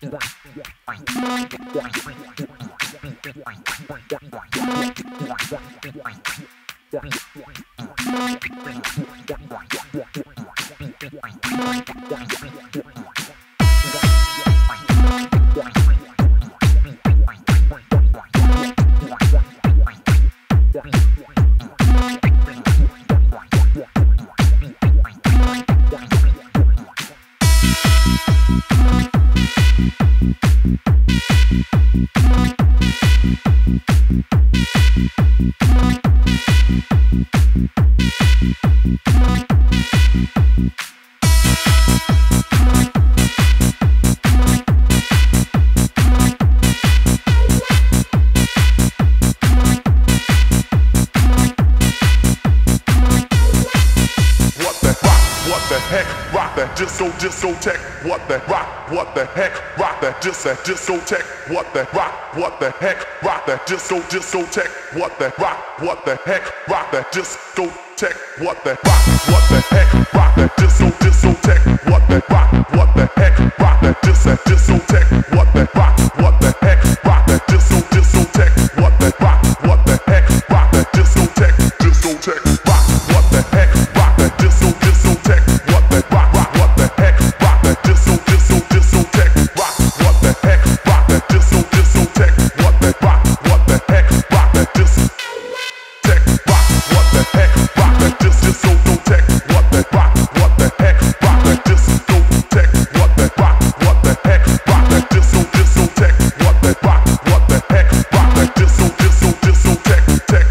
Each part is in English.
Discotheque, what the rock, what the heck, rock that discotheque, what the rock, what the heck, rock that discotheque, what the rock, what the heck, rock that discotheque, what the rock, what the heck, rock that discotheque, what the rock, what the heck, rock that discotheque, what the rock, what the heck, rock that discotheque, what the rock, what the heck, rock that discotheque, rock, what the heck, rock that discotheque, what the rock, what the heck, rock that discotheque, rock, what the heck, rock that discotheque, what the rock, what the heck, rock that discotheque, rock, what the heck, rock that discotheque, what the rock, what the heck, rock that discotheque, what the rock, what the heck, rock that discotheque, what the rock, what the heck, rock that discotheque,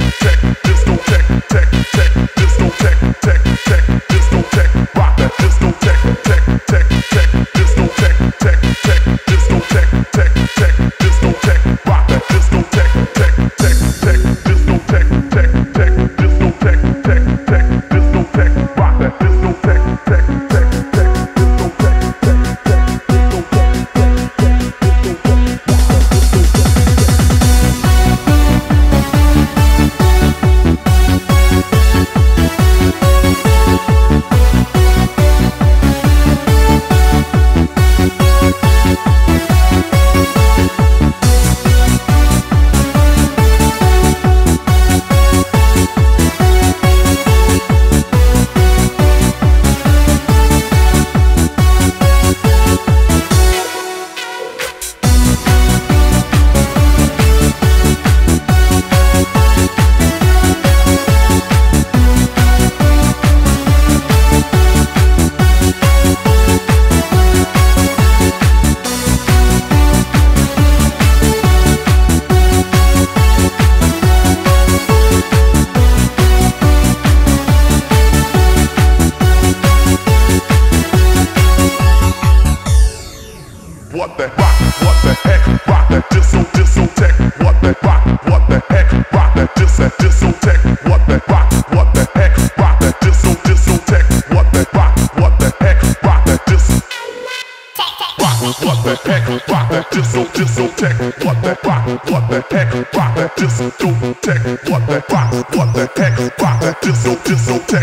rock that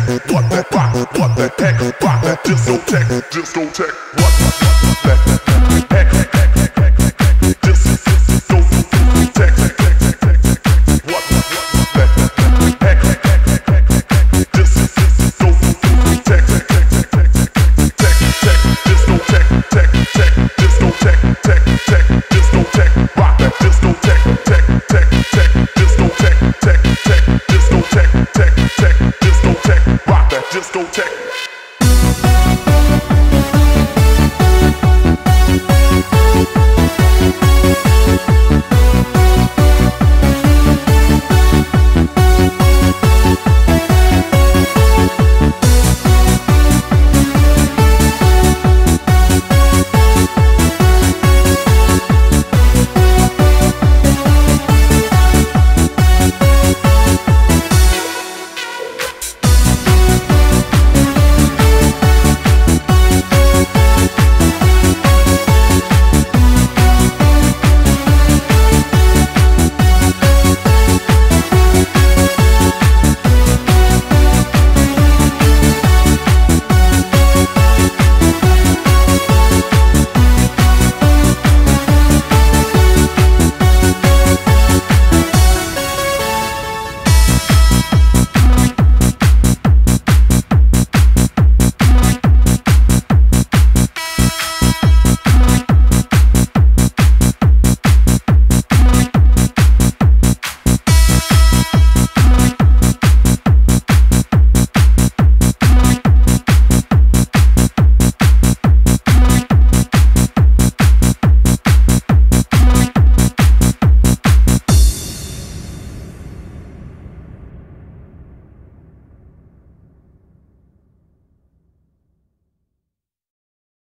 discotheque, what the